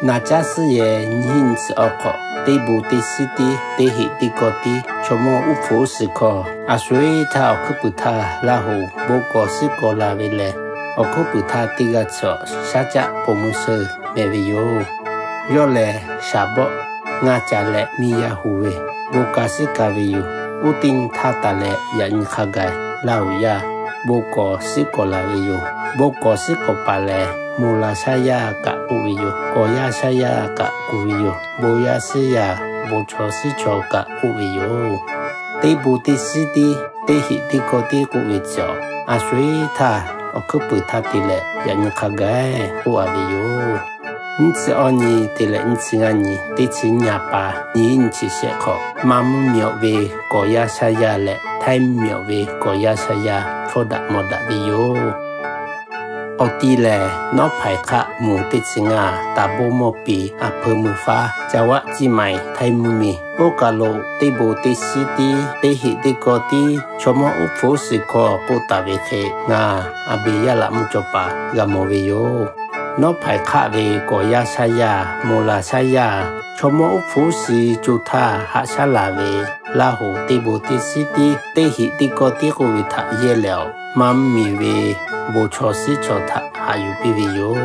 那家是也因此而可，第部第四的第一第个的，全部无福时刻，所以他可不他然后不过是个拉为嘞，可不他第个错，下家不么事没为有，有嘞下不，俺家嘞米呀胡为，不过是个为有，我定他打嘞人卡盖，老呀，不过是个拉为有，不过是个把嘞。Mula saya kak uwiyo, koya saya kak uwiyo, boya saya bocho si cho kak uwiyo. Tibu ti si ti, ti hi ti ko ti uwiyo, asui ta, okupu ta tile, yan kagae uwiyo. Nci oni tile nci ngani, ti ci nyapa, ni nci sheko, mamu myo we koya saya le, tai myo we koya saya, foda moda wiyo. Ở tí lệ, nó phải khá mù tích sinh ta bố mô bì phơ mù phá, chá wạ chí mày thay mù mì. Ô cả lộ, tí bố tí xí tí, tí hị tí có tí, cho mô úp phố sĩ có bố ta về khế bì ya lạ mù cho bà, gà mô về yô. Nó phải khá về có ya xa ya, mô là xa ya, cho mô úp phố sĩ chú tha hạ xa là về, là hồ tí bố tí xí tí hị tí có tí cô vì thả dê lèo, mắm mì về, bố cho sĩ cho thả hạ yu bì về yô.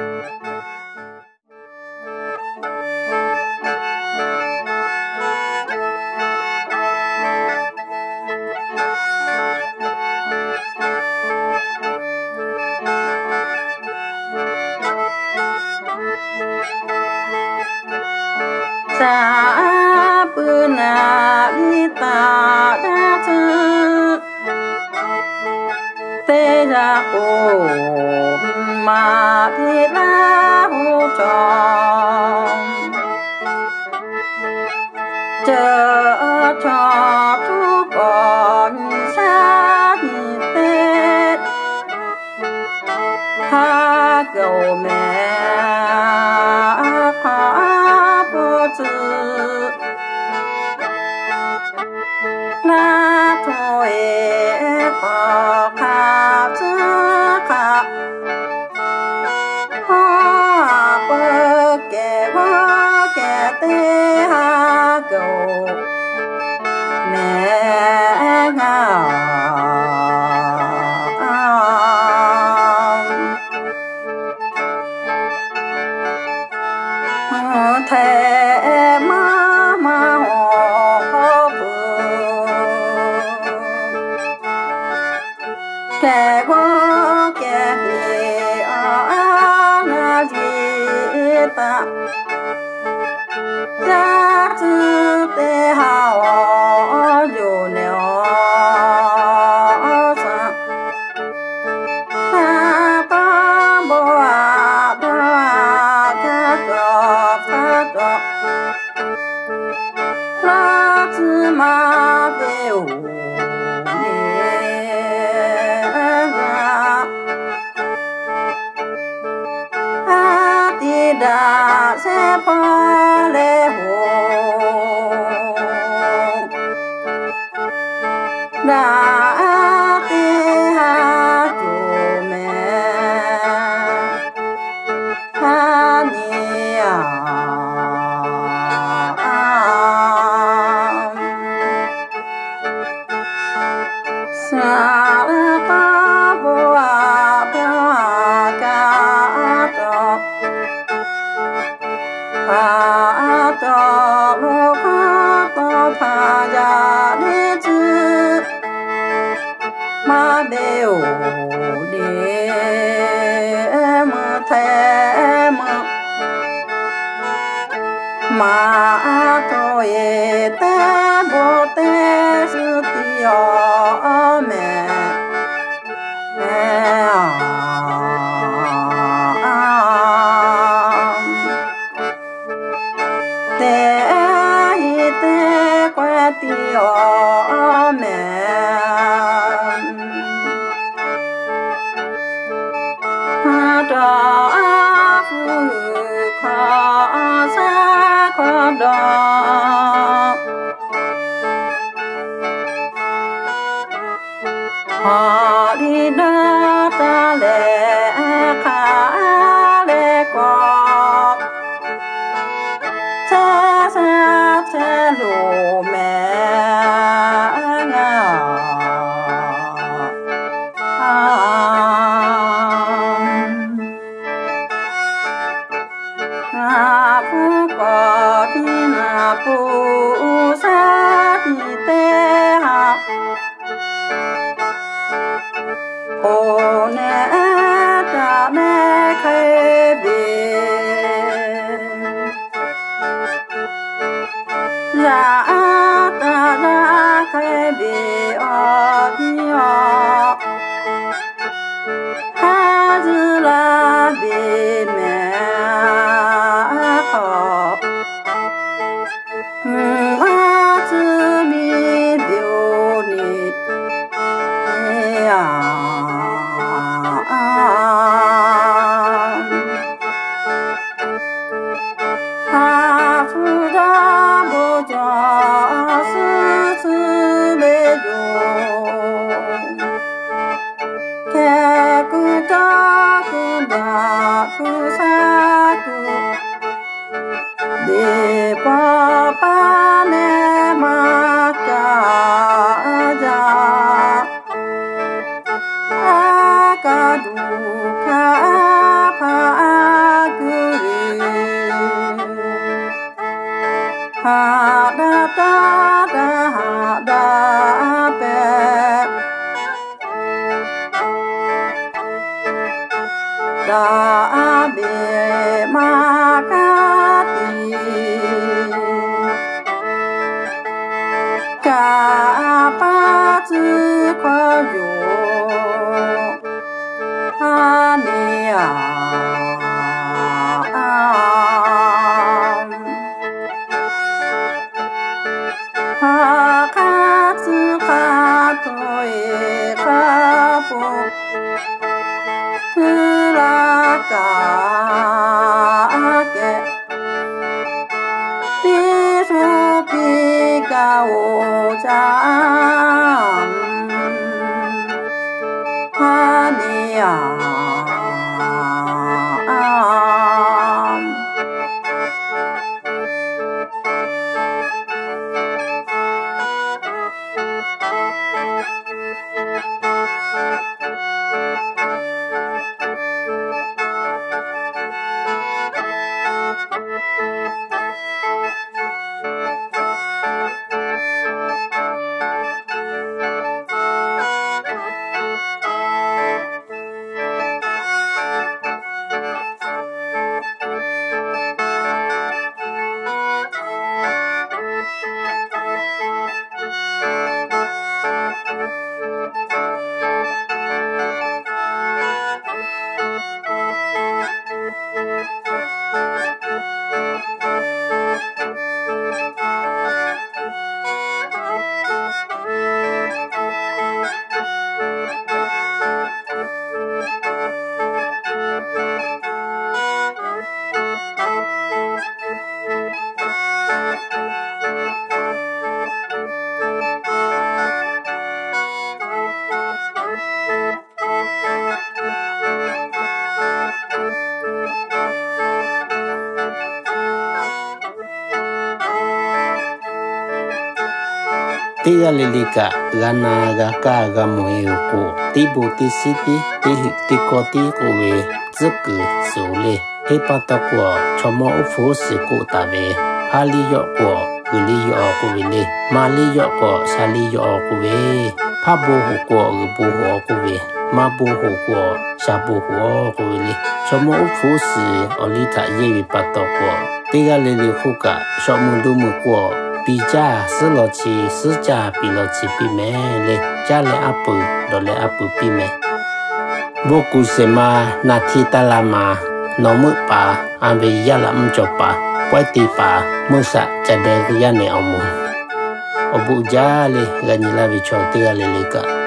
Sa buna ta da tu te ra ko ma te la hu chong chờ cho tu con sa te ha cầu mẹ na thôi bỏ khá chứ khá hoa bơ kẻ tê ha cầu mẹ ngào thề ma hồ kẻ quá kẻ gì na gì ta ra chữ tê hào dù nèo sa ta bo ta la chữ ma về da se pa le ho da te ha ju me ha ni sa ta bo cho lô có tha gia đi chứ ma đều đi mà thế mà thôi té bố té sư tiyo mẹ tiyo mẹ đó phụ khó xa khó đó họ đi đó ta lệ khá lệ có 路没啊，不过的那不杀的的啊，我呢打那开别。ra ta ra khai bề ở đi ở ha dư la bề mẹ khó ha dư mi biểu nị ha phu ra bo cho sư sư bê dùng kẻ cứ cha cứ đà cứ sa cứ để pa pa ne ma cha ja ka du ka pa gu ha da da da ha da be da be ma ka ti ka pa zi kwa yu ha ni ha ka zi ka to e ka po tu la ka ke pi su pi ka o cha ha ni Tiga lelika gana gaka gamoe ko tibu tisiti tihi tikoti kowe zuku sole hepata ko chomo ufu siku tabe pali yo ko guli yo ko wele mali yo ko sali yo ko we pabo ko ubu ko we mabu ko shabu ko wele chomo ufu si olita yewi pato ko tiga lelikuka shomundu mu ko比价是落去是价比落去比美嘞，价嘞阿布落嘞阿布比美。我故事嘛，那提达拉嘛，那么巴，安维亚拉唔做巴，怪地巴，么啥在那个亚内澳门，我不家嘞，个你那边瞧对个嘞个。